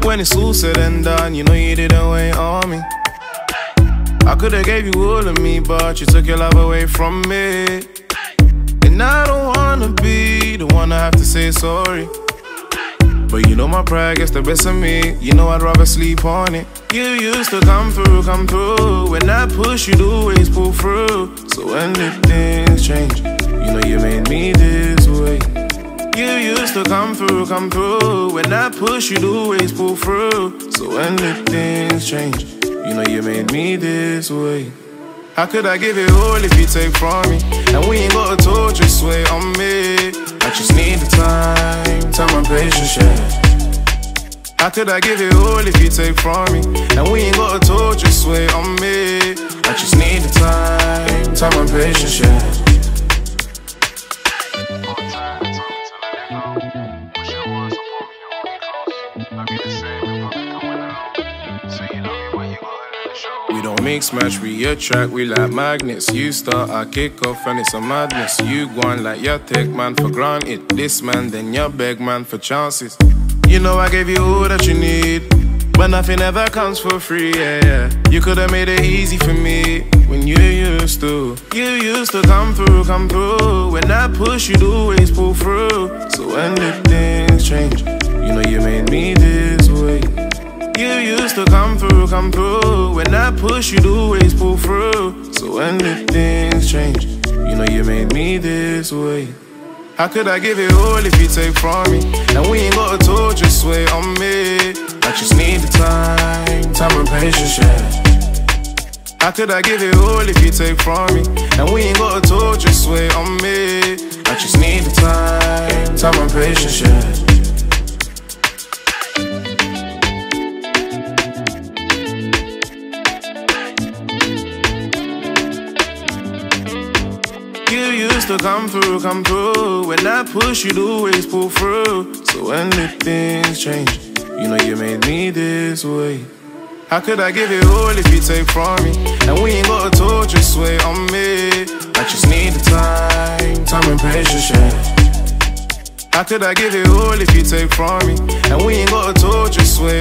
When it's all said and done, you know you didn't wait on me. I could've gave you all of me, but you took your love away from me. And I don't wanna be the one to have to say sorry, but you know my pride gets the best of me. You know I'd rather sleep on it. You used to come through. When I push, you'd always pull through. So when did things change? You know you made me this way. You used to come through. When I push, you'd always pull through. So when did things change? You know you made me this way. How could I give it all if you take from me? And we ain't got a talk, just wait on me. I just need the time and patience, yeah. How could I give it all if you take from me? And we ain't got a talk, just wait on me. I just need the time and patience, yeah. We don't mix match, we attract, we like magnets. You start, I kick off and it's a madness. You go on like you take man for granted. This man, then you beg man for chances. You know I gave you all that you need, but nothing ever comes for free, yeah. You could've made it easy for me when you used to. You used to come through. When I push, you'd always pull through. So when did things change? You know you made me this way. You used to come through. When I push, you'd always pull through. So when did things change? You know you made me this way. How could I give it all if you take from me? And we ain't got a talk, just wait on me. I just need the time and patience, yeah. How could I give it all if you take from me? And we ain't got a talk, just wait on me. I just need the time and patience, yeah. You used to come through. When I push, you'd always pull through. So when did things change? You know you made me this way. How could I give it all if you take from me? And we ain't got a talk, just wait on me. I just need the time and patience, yeah. How could I give it all if you take from me? And we ain't got a talk, just wait